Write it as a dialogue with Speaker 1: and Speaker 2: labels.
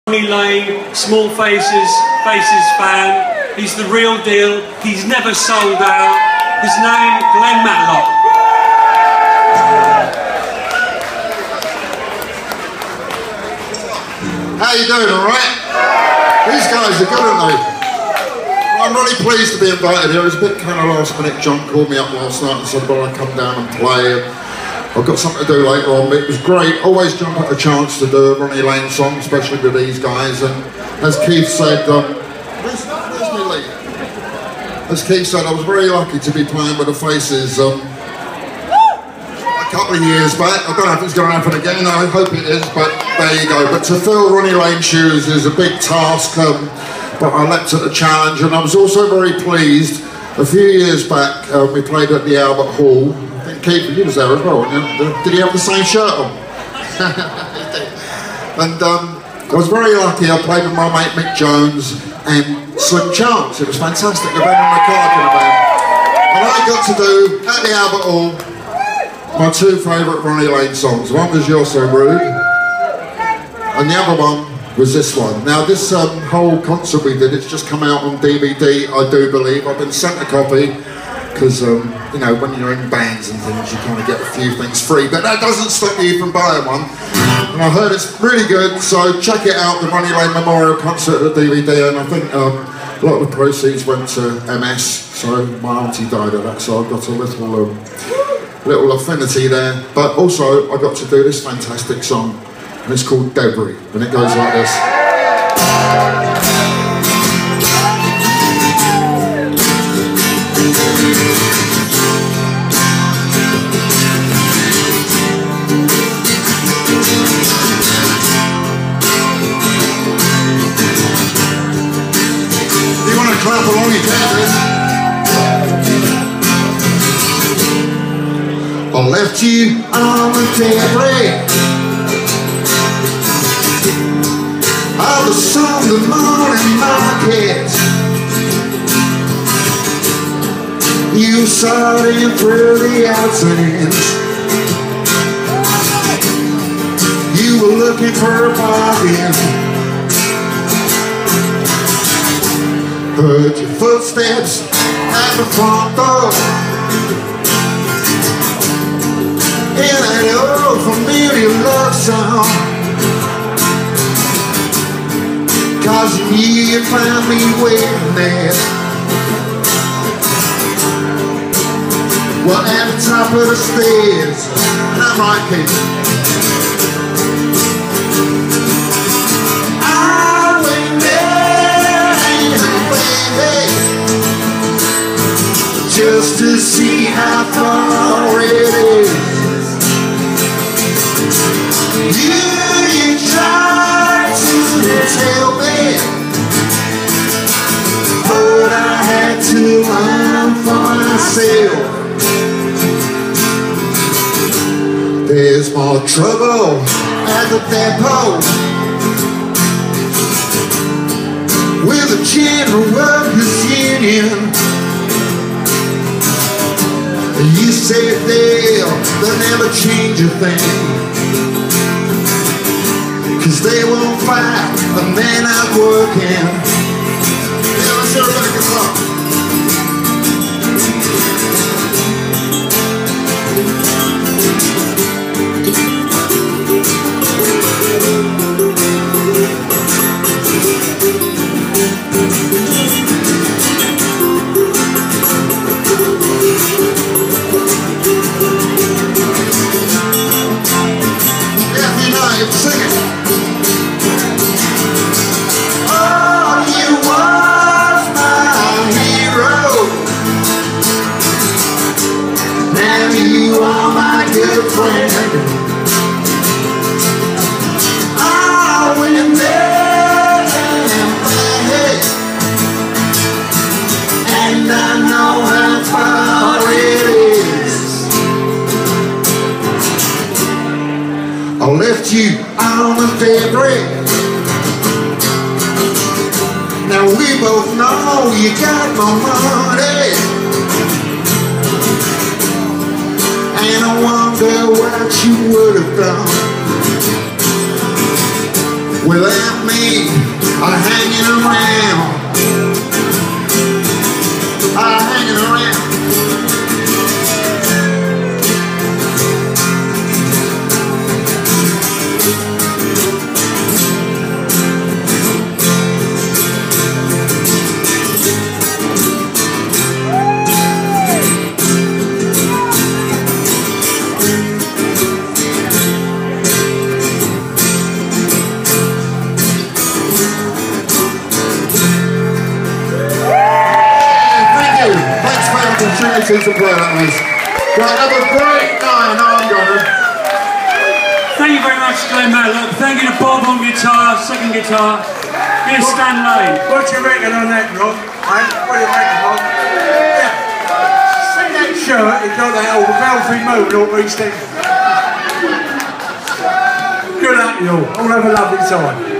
Speaker 1: Ronnie Lane, Small Faces fan. He's the real deal. He's never sold out. His name, Glenn Matlock.
Speaker 2: How you doing, all right? These guys are good, aren't they? I'm really pleased to be invited here. It was a bit kind of last minute. John called me up last night and said, well, I'd come down and play. I've got something to do later on. It was great. Always jump at a chance to do a Ronnie Lane song, especially with these guys. And as Keith said, where's me, Lee? As Keith said, I was very lucky to be playing with the Faces a couple of years back. I don't know if it's going to happen again. I hope it is, but there you go. But to fill Ronnie Lane's shoes is a big task. But I leapt at the challenge, and I was also very pleased. A few years back, we played at the Albert Hall. I think Keith, you was there as well, weren't you? Did he have the same shirt on? And I was very lucky. I played with my mate Mick Jones and Slim Chance. It was fantastic. The band on the card in the band. And I got to do, at the Albert Hall, my two favourite Ronnie Lane songs. One was You're So Rude, and the other one was this one. Now this whole concert we did, it's just come out on DVD, I do believe. I've been sent a copy, because you know, when you're in bands and things, you kind of get a few things free, but that doesn't stop you from buying one. And I heard it's really good, so check it out, the Ronnie Lane Memorial Concert at DVD, and I think a lot of the proceeds went to MS, so my auntie died of that, so I've got a little affinity there. But also, I got to do this fantastic song, and it's called Debris, and it goes like this. You want to clap along, you can. I left you on the debris of the Sunday morning market. You saw it through the outs and ins. You were looking for a bargain. Heard your footsteps at the front door, and that old familiar love song, 'cause you knew you'd find me waiting there. Well, at the top of the stairs, and I'm right, Kate. I went there, baby, just to see how far it is. You tried to tell me, but I had to learn for myself. There's more trouble at the depot with the General Workers Union. You said they'll never change a thing, 'cause they won't fight and they're not working. Yeah, let's hear everybody get up. I left you on the debris. Now we both know you got my money, and I wonder what you would have done without me hanging around. Hanging around. Opportunity to play that was. Right, have a great night. I'm gonna.
Speaker 1: Thank you very much, Glenn Matlock. Thank you to Bob on guitar, second guitar. Here's Stan Lane.
Speaker 3: What do you reckon on that, Rob? What do you reckon, Rob? Yeah. See that shirt? He got that old Belfry Moon all East End. Good luck, you all. All have a lovely time.